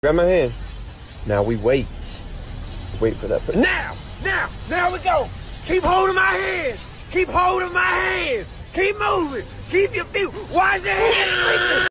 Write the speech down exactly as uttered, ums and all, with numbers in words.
Grab my hand. Now we wait. Wait for that. Now! Now! Now we go! Keep holding my hand! Keep holding my hand! Keep moving! Keep your feet! Why is your hand sleeping?